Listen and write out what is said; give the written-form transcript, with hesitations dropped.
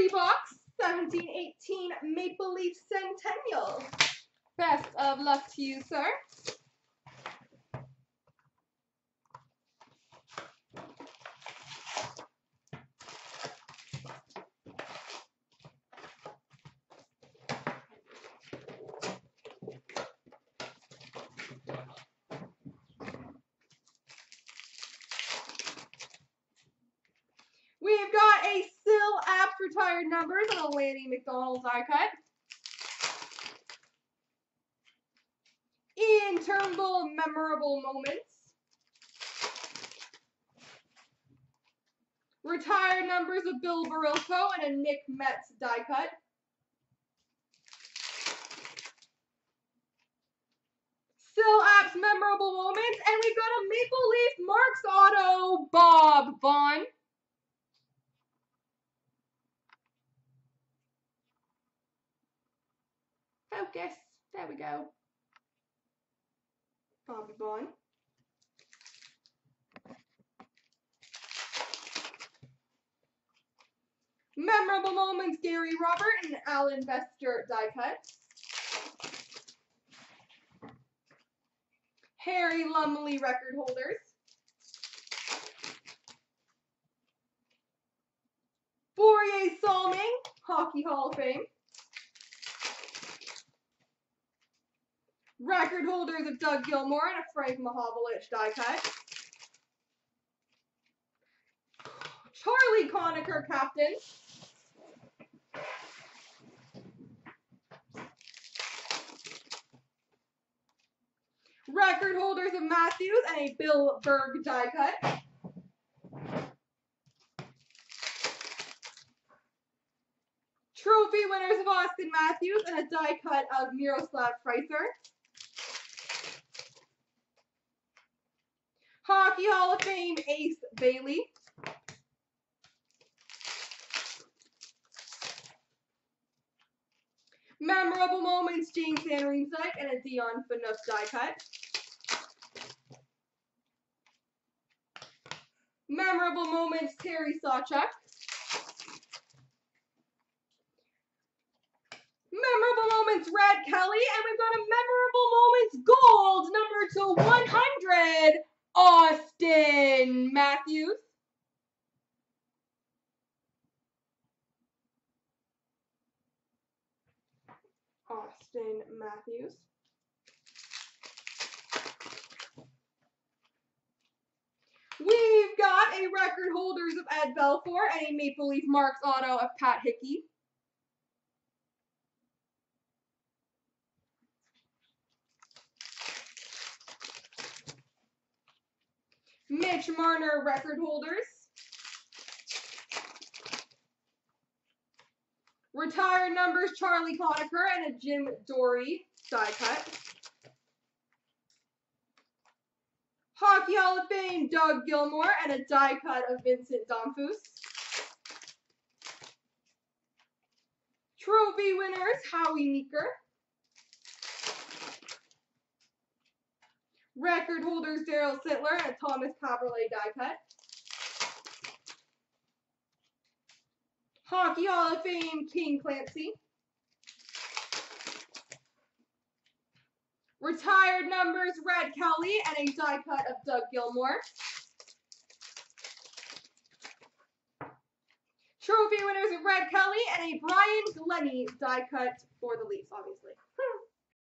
Reeboks 1718 Maple Leaf Centennial. Best of luck to you, sir. We've got a Sil Apps retired numbers and a Lanny McDonald die cut. Ian Turnbull memorable moments. Retired numbers of Bill Barilko and a Nick Metz die cut. Sil Apps memorable moments, and we've got a Maple Leaf Marks Auto Bob Vaughn. Focus. There we go. Bobby Vaughn. Memorable moments, Gary Robert and Alan Vester die cut. Harry Lumley record holders. Boyer Salming, Hockey Hall of Fame. Record holders of Doug Gilmour and a Frank Mahovlich die cut. Charlie Conacher captain. Record holders of Matthews and a Bill Berg die cut. Trophy winners of Austin Matthews and a die cut of Miroslav Freiser. Hockey Hall of Fame Ace Bailey. Memorable moments James Van Riemsdyk and a Dion Phaneuf die cut. Memorable moments Terry Sawchuk. Memorable moments Red Kelly, and we've got a memorable moments gold number to 100 Austin Matthews. Austin Matthews. We've got a record holders of Ed Belfour and a Maple Leaf Marks auto of Pat Hickey. Mitch Marner record holders. Retired numbers Charlie Conacher and a Jim Dory die cut. Hockey Hall of Fame Doug Gilmour and a die cut of Vincent Damphousse. Trophy winners Howie Meeker. Record holders Daryl Sittler and a Thomas Caberlet die cut. Hockey Hall of Fame King Clancy. Retired numbers Red Kelly and a die cut of Doug Gilmour. Trophy winners of Red Kelly and a Brian Glennie die cut for the Leafs, obviously.